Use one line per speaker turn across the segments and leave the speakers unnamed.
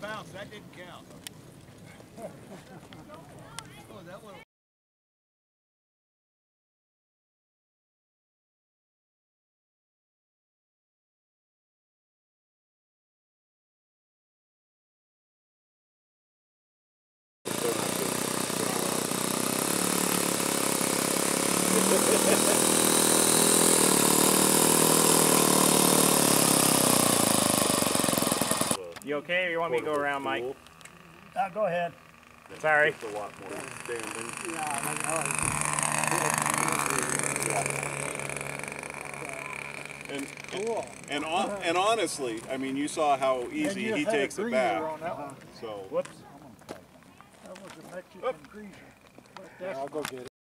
bounce. That didn't count. Oh, that one.
You okay, or you want me to go around, Mike?
Go ahead.
Sorry.
It's a lot more standing.
Cool.
And honestly, I mean, you saw how easy he takes it back. So.
Whoops.
That was a Mexican greaser. Yeah, I'll go get it.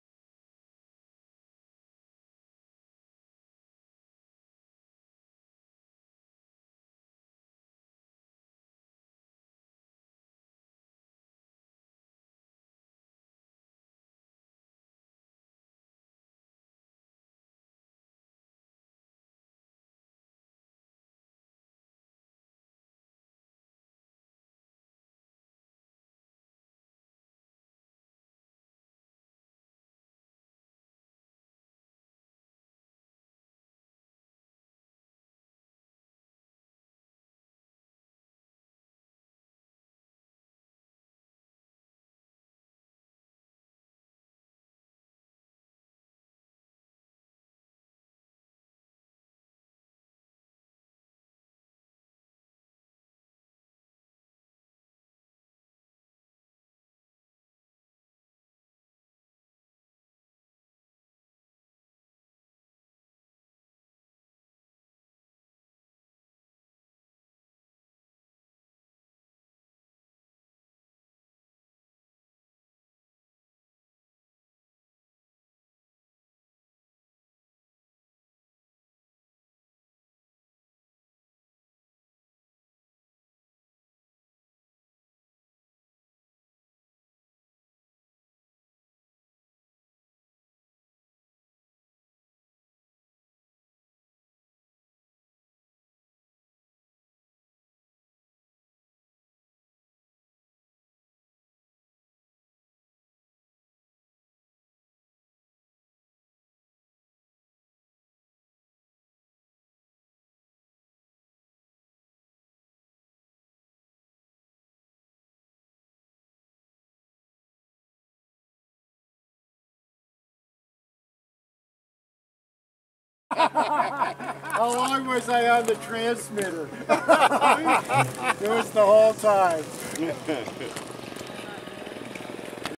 How long was I on the transmitter? It was the whole time.